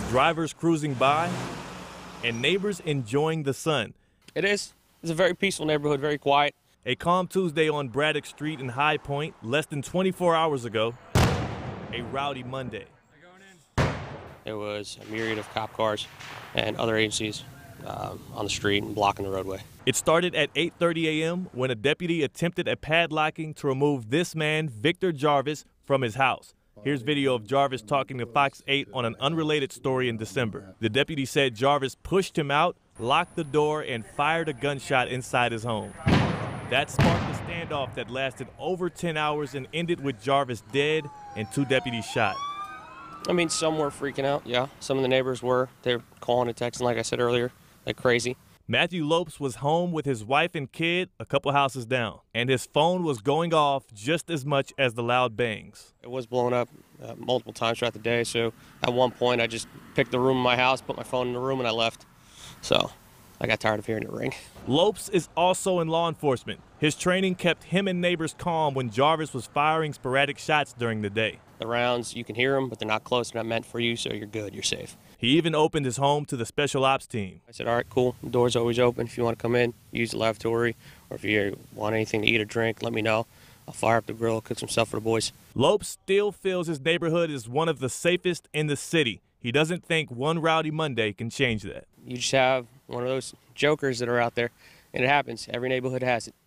drivers cruising by, and neighbors enjoying the sun. It is. It's a very peaceful neighborhood, very quiet. A calm Tuesday on Braddock Street in High Point, less than 24 hours ago. A rowdy Monday. There was a myriad of cop cars and other agencies on the street and blocking the roadway. It started at 8:30 a.m. when a deputy attempted a padlocking to remove this man, Victor Jarvis, from his house. Here's video of Jarvis talking to Fox 8 on an unrelated story in December. The deputy said Jarvis pushed him out, locked the door, and fired a gunshot inside his home. That sparked a standoff that lasted over 10 hours and ended with Jarvis dead and 2 deputies shot. I mean, some were freaking out, yeah. Some of the neighbors were. They were calling and texting, like I said earlier, like crazy. Matthew Lopes was home with his wife and kid a couple houses down, and his phone was going off just as much as the loud bangs. It was blowing up multiple times throughout the day, so at one point I just picked the room in my house, put my phone in the room, and I left. So I got tired of hearing it ring. Lopes is also in law enforcement. His training kept him and neighbors calm when Jarvis was firing sporadic shots during the day. The rounds, you can hear them, but they're not close. They're not meant for you, so you're good. You're safe. He even opened his home to the special ops team. I said, all right, cool. The door's always open. If you want to come in, use the lavatory, or if you want anything to eat or drink, let me know. I'll fire up the grill, cook some stuff for the boys. Lopes still feels his neighborhood is one of the safest in the city. He doesn't think one rowdy Monday can change that. You just have one of those jokers that are out there, and it happens. Every neighborhood has it.